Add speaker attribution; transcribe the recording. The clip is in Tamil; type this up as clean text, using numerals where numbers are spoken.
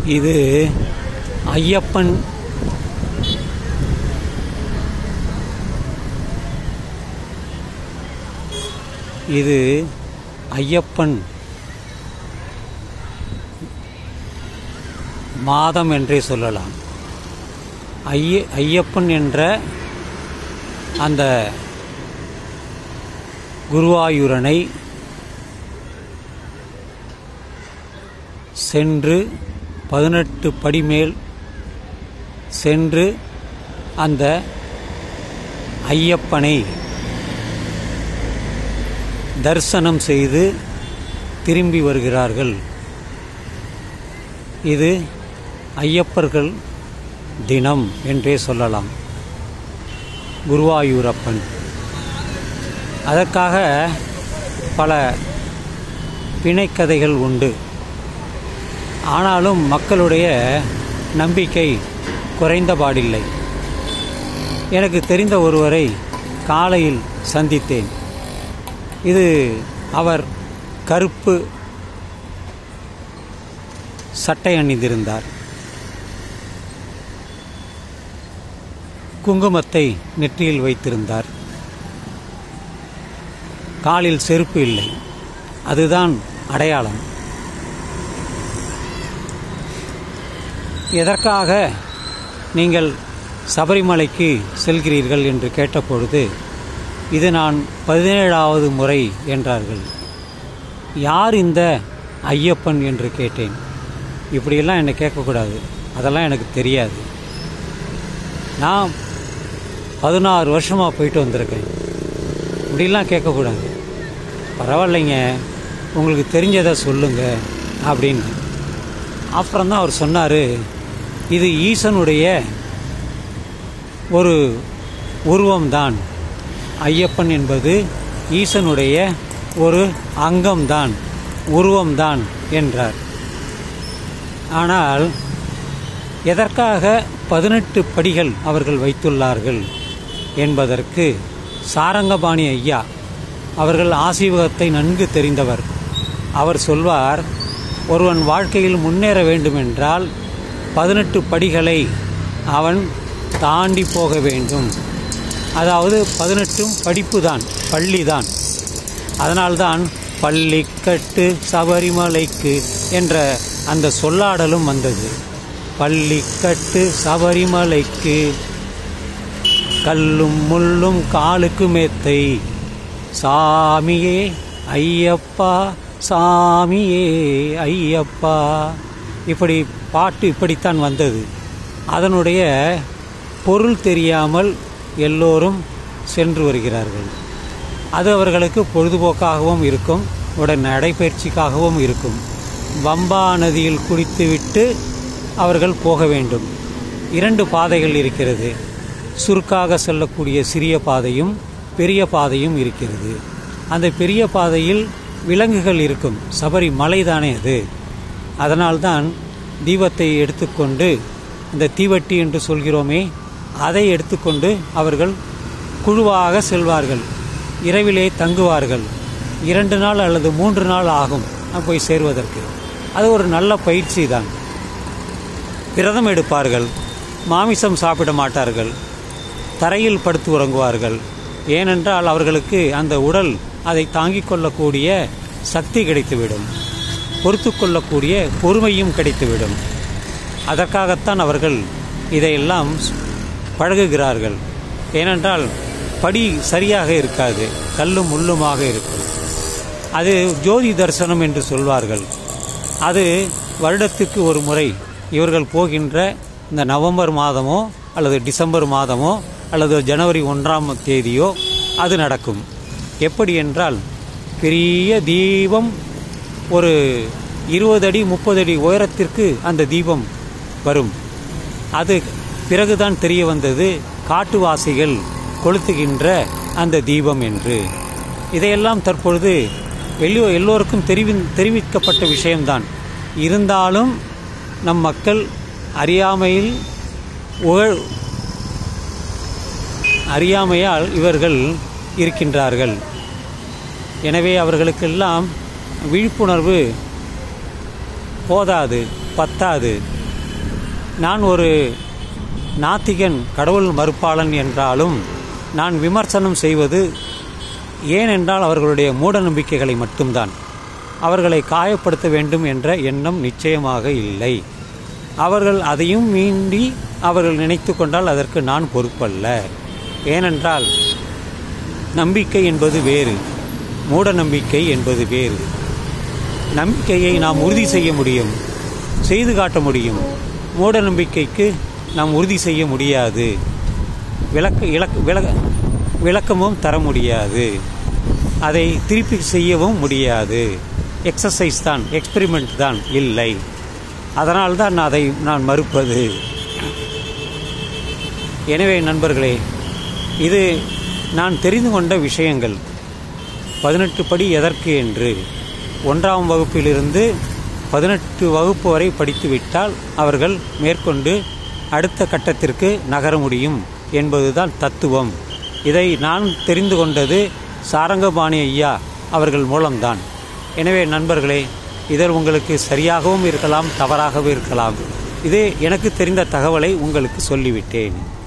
Speaker 1: இது ஐயப்பன் மாதம் என்றே சொல்லலாம். ஐயப்பன் என்ற அந்த குருவாயூரனை சென்று 18 படி மேல் சென்று அந்த ஐயப்பனை தரிசனம் செய்து திரும்பி வருகிறார்கள். இது ஐயப்பர்கள் தினம் என்றே சொல்லலாம். குருவாயூரப்பன் அதற்காக பல பிணைக்கதைகள் உண்டு. ஆனாலும் மக்களுடைய நம்பிக்கை குறைந்தபாடில்லை. எனக்கு தெரிந்த ஒருவரை காலையில் சந்தித்தேன். அவர் கருப்பு சட்டை அணிந்திருந்தார். குங்குமத்தை நெற்றியில் வைத்திருந்தார். காலில் செருப்பு இல்லை. அதுதான் அடையாளம். எதற்காக நீங்கள் சபரிமலைக்கு செல்கிறீர்கள் என்று கேட்டபொழுது, இது நான் 17வது முறை என்றார்கள். யார் இந்த ஐயப்பன் என்று கேட்டேன். இப்படியெல்லாம் என்னை கேட்கக்கூடாது, அதெல்லாம் எனக்கு தெரியாது. நான் 16 வருஷமாக போயிட்டு வந்திருக்கேன். இப்படிலாம் கேட்கக்கூடாது. பரவாயில்லைங்க, உங்களுக்கு தெரிஞ்சதை சொல்லுங்க அப்படின்னு. அப்புறம்தான் அவர் சொன்னார், இது ஈசனுடைய ஒரு உருவம்தான். ஐயப்பன் என்பது ஈசனுடைய ஒரு அங்கம்தான், உருவம்தான் என்றார். ஆனால் எதற்காக 18 படிகள் அவர்கள் வைத்துள்ளார்கள் என்பதற்கு சாரங்கபாணி ஐயா அவர்கள் ஆசீவகத்தை நன்கு தெரிந்தவர். அவர் சொல்வார், ஒருவன் வாழ்க்கையில் முன்னேற வேண்டுமென்றால் 18 படிகளை அவன் தாண்டி போக வேண்டும். அதாவது 18 படிப்பு தான், பள்ளி தான். அதனால்தான் பள்ளிக்கட்டு சபரிமலைக்கு என்ற அந்த சொல்லாடலும் வந்தது. பள்ளிக்கட்டு சபரிமலைக்கு கல்லும் முள்ளும் காலுக்கு மேத்தை, சாமியே ஐயப்பா சாமியே ஐயப்பா. இப்படி பாட்டு இப்படித்தான் வந்தது. அதனுடைய பொருள் தெரியாமல் எல்லோரும் சென்று வருகிறார்கள். அது அவர்களுக்கு பொழுதுபோக்காகவும் இருக்கும், உடன் நடைபயிற்சிக்காகவும் இருக்கும். பம்பா நதியில் குளித்துவிட்டு அவர்கள் போக வேண்டும். 2 பாதைகள் இருக்கிறது. சுருக்காக செல்லக்கூடிய சிறிய பாதையும் பெரிய பாதையும் இருக்கிறது. அந்த பெரிய பாதையில் விலங்குகள் இருக்கும். சபரி மலைதானே அது. அதனால்தான் தீபத்தை எடுத்துக்கொண்டு, இந்த தீவட்டி என்று சொல்கிறோமே, அதை எடுத்துக்கொண்டு அவர்கள் குழுவாக செல்வார்கள். இரவிலே தங்குவார்கள். 2 நாள் அல்லது 3 நாள் ஆகும் போய் சேர்வதற்கு. அது ஒரு நல்ல பயிற்சி தான். விரதம் எடுப்பார்கள். மாமிசம் சாப்பிட மாட்டார்கள். தரையில் படுத்து உறங்குவார்கள். ஏனென்றால் அவர்களுக்கு அந்த உடல் அதை தாங்கிக் கொள்ளக்கூடிய சக்தி கிடைத்துவிடும், பொறுத்து கொள்ளக்கூடிய பொறுமையும் கிடைத்துவிடும். அதற்காகத்தான் அவர்கள் இதையெல்லாம் பழகுகிறார்கள். ஏனென்றால் படி சரியாக இருக்காது, கல்லும் முள்ளுமாக இருக்கும். அது ஜோதி தரிசனம் என்று சொல்வார்கள். அது வருடத்திற்கு ஒரு முறை இவர்கள் போகின்ற இந்த நவம்பர் மாதமோ அல்லது டிசம்பர் மாதமோ அல்லது ஜனவரி 1ஆம் தேதியோ அது நடக்கும். எப்படி என்றால், பெரிய தீபம் ஒரு 20 அடி 30 அடி உயரத்திற்கு அந்த தீபம் வரும். அது பிறகுதான் தெரிய வந்தது காட்டுவாசிகள் கொளுத்துகின்ற அந்த தீபம் என்று. இதையெல்லாம் தற்பொழுது எல்லோருக்கும் தெரிவிக்கப்பட்ட விஷயம்தான். இருந்தாலும் நம் மக்கள் அறியாமையால் இவர்கள் இருக்கின்றார்கள். எனவே அவர்களுக்கெல்லாம் விழிப்புணர்வு போதாது, பத்தாது. நான் ஒரு நாத்திகன், கடவுள் மறுப்பாளன் என்றாலும் நான் விமர்சனம் செய்வது ஏனென்றால் அவர்களுடைய மூட நம்பிக்கைகளை மட்டும்தான். அவர்களை காயப்படுத்த வேண்டும் என்ற எண்ணம் நிச்சயமாக இல்லை. அவர்கள் அதையும் மீறி அவர்கள் நினைத்து கொண்டால் அதற்கு நான் பொறுப்பல்ல. ஏனென்றால் நம்பிக்கை என்பது வேறு, மூட நம்பிக்கை என்பது வேறு. நம்பிக்கையை நாம் உறுதி செய்ய முடியும், செய்து காட்ட முடியும். மூட நம்பிக்கைக்கு நாம் உறுதி செய்ய முடியாது, விளக்கமும் தர முடியாது, அதை திருப்பி செய்யவும் முடியாது. எக்ஸசைஸ் தான், எக்ஸ்பெரிமெண்ட் தான், இல்லை. அதனால்தான் அதை நான் மறுப்பது. எனவே நண்பர்களே, இது நான் தெரிந்து கொண்ட விஷயங்கள். 18 படி எதற்கு என்று 1ஆம் வகுப்பிலிருந்து 18 வகுப்பு வரை படித்துவிட்டால் அவர்கள் மேற்கொண்டு அடுத்த கட்டத்திற்கு நகர முடியும் என்பதுதான் தத்துவம். இதை நான் தெரிந்து கொண்டது சாரங்கபாணி ஐயா அவர்கள் மூலம்தான். எனவே நண்பர்களே, இதில் உங்களுக்கு சரியாகவும் இருக்கலாம், தவறாகவும் இருக்கலாம். இது எனக்கு தெரிந்த தகவலை உங்களுக்கு சொல்லிவிட்டேன்.